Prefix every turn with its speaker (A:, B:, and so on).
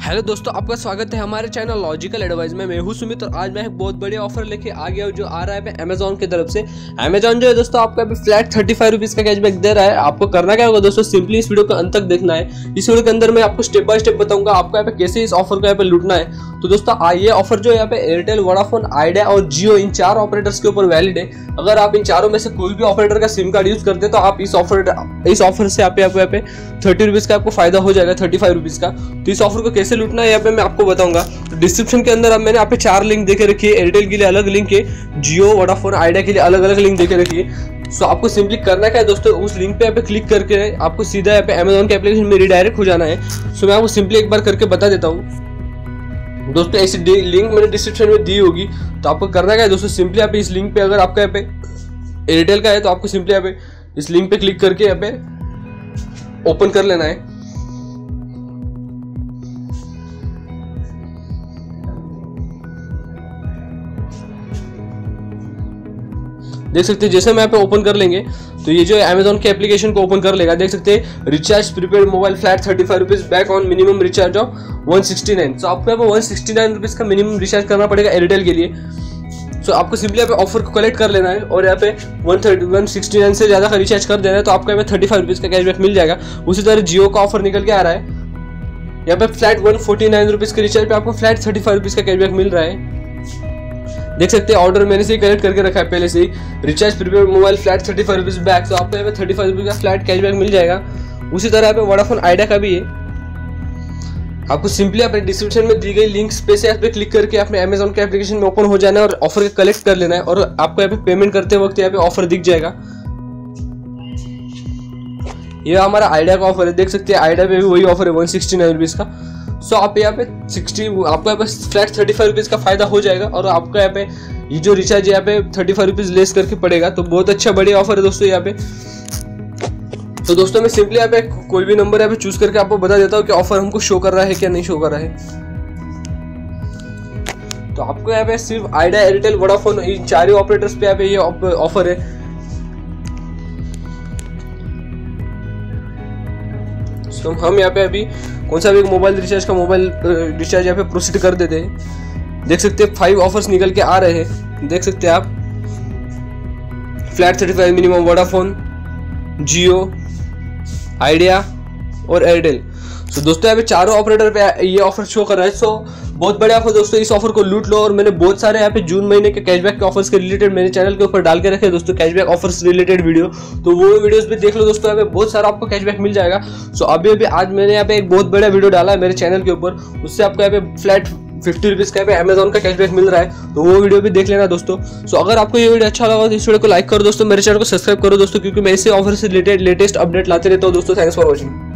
A: Hello दोस्तों, आपका स्वागत है हमारे चैनल लॉजिकल एडवाइस में। मैं हूं सुमित और आज मैं एक बहुत बड़े ऑफर लेके आ गया हूं जो आ रहा है अमेजॉन की तरफ से। अमेजॉन जो है दोस्तों आपको अभी फ्लैट 35 रुपीज़ का कैशबैक दे रहा है। आपको करना क्या होगा दोस्तों, सिंपली इस वीडियो को अंत तक देखना है। इस वीडियो के अंदर मैं आपको स्टेप बाय स्टेप बताऊंगा आपको यहाँ पे कैसे इस ऑफर को यहाँ पे लूटना है। तो दोस्तों ये ऑफर जो यहाँ पे एयरटेल, वोडाफोन, आइडिया और जियो इन 4 ऑपरेटर्स के ऊपर वैलिड है। अगर आप इन चारों में से कोई भी ऑपरेटर का सिम कार्ड यूज करते हैं तो आप इस ऑफर से आपको यहाँ पे 30 रुपीज़ का आपको फायदा हो जाएगा, 35 रुपीज़ का। तो इस ऑफर को कैसे लूटना है यहाँ पे मैं आपको बताऊंगा। तो डिस्क्रिप्शन के अंदर अब मैंने यहाँ पे 4 लिंक देके रखी है। एयरटेल के लिए अलग लिंक है, जियो, वोडाफोन, आइडिया के लिए अलग अलग लिंक देके रखी है। सो आपको सिंपली करना क्या है दोस्तों, उस लिंक पे यहाँ पे क्लिक करके आपको सीधा यहाँ पे अमेजॉन के एप्लीकेशन में रिडायरेक्ट हो जाना है। सो मैं आपको सिंपली एक बार करके बता देता हूँ दोस्तों। ऐसी लिंक मैंने डिस्क्रिप्शन में दी होगी। तो आपको करना क्या है दोस्तों, सिंपली यहाँ पे इस लिंक पे, अगर आपका यहाँ पे एयरटेल का है तो आपको सिंपली यहाँ पे इस लिंक पे क्लिक करके यहाँ पे ओपन कर लेना है। देख सकते हैं जैसे हम यहाँ पे ओपन कर लेंगे तो ये जो अमेजॉन के एप्लीकेशन को ओपन कर लेगा। देख सकते हैं recharge prepaid mobile flat 35 rupees back on minimum recharge of 169। So आपको यहाँ पे 169 रुपीज़ का मिनिमम रिचार्ज करना पड़ेगा एयरटेल के लिए। सो आपको सिंपली यहाँ पे ऑफर को कलेक्ट कर लेना है और यहाँ पे 169 से ज़्यादा का रिचार्ज कर देना है तो आपको यहाँ पे 35 रुपीज़ का कैशबैक मिल जाएगा। उसी तरह जियो का ऑफर निकल के आ रहा है। यहाँ पे फ्लैट 149 रुपीज़ के रिचार्ज पे आपको फ्लैट 35 रुपीज़ का कैशबैक मिल रहा है। देख सकते हैं ऑर्डर मैंने से ही कलेक्ट करके रखा है पहले से ही। Recharge prepaid mobile flat 35 rupees back, तो आपको यहाँ पे 35 रुपीज़ का फ्लैट कैशबैक मिल जाएगा। उसी तरह यहाँ पे वोडाफोन, आइडिया का भी है। आपको सिंपली अपने डिस्क्रिप्शन में दी गई लिंक्स पे से यहाँ पे क्लिक करके अपने अमेजॉन के एप्लीकेशन में ओपन हो जाना है और ऑफर को कलेक्ट कर लेना है और आपको यहाँ पे पेमेंट करते वक्त यहाँ पे ऑफर दिख जाएगा। ये हमारा आइडिया का ऑफर है। देख सकते हैं आइडिया पे भी वही ऑफर है 169 रुपीज़ का। सो आप यहाँ पे आपको यहाँ पे फ्लैट 35 रुपीज़ का फायदा हो जाएगा और आपको यहाँ पे ये जो रिचार्ज यहाँ पे 35 रुपीज़ लेस करके पड़ेगा। तो बहुत अच्छा बढ़िया ऑफर है दोस्तों यहाँ पे। तो दोस्तों मैं सिंपली यहाँ पे कोई भी नंबर यहाँ पे चूज करके आपको बता देता हूँ कि ऑफर हमको शो कर रहा है क्या नहीं शो कर रहा है। तो आपको यहाँ पे सिर्फ आइडिया, एयरटेल, वोडाफोन इन 4 ऑपरेटर्स पे यहाँ पे ये ऑफर है। तो हम यहाँ पे अभी कौन सा भी मोबाइल रिचार्ज यहाँ पे प्रोसीड कर देते हैं। देख सकते हैं 5 ऑफर्स निकल के आ रहे हैं। देख सकते हैं आप flat 35 minimum, Vodafone, Jio, Idea और एयरटेल। सो दोस्तों यहाँ पे 4 ऑपरेटर पे ये ऑफर शो कर रहा है। सो बहुत बड़े ऑफर दोस्तों, इस ऑफर को लूट लो। और मैंने बहुत सारे यहाँ पे जून महीने के कैशबैक के ऑफर्स के रिलेटेड मेरे चैनल के ऊपर डाल के रखे दोस्तों, कैशबैक ऑफर्स रिलेटेड वीडियो। तो वो वीडियोस भी देख लो दोस्तों, यहाँ पे बहुत सारा आपको कैशबैक मिल जाएगा। सो अभी आज मैंने यहाँ पे एक बहुत बड़ा वीडियो डाला है मेरे चैनल के ऊपर, उससे आपको यहाँ पे फ्लैट 50 रुपीज़ का यहाँ पे अमेजॉन का कैशबैक मिल रहा है। तो वो वीडियो भी देख लेना दोस्तों। सो अगर आपको ये वीडियो अच्छा लगा तो इस वीडियो को लाइक करो दोस्तों, मेरे चैनल को सब्सक्राइब करो दोस्तों, क्योंकि मैं इसे ऑफर से रिलेटेड लेटेस्ट अपडेट लाते रहता हूँ दोस्तों। Thanks for watching.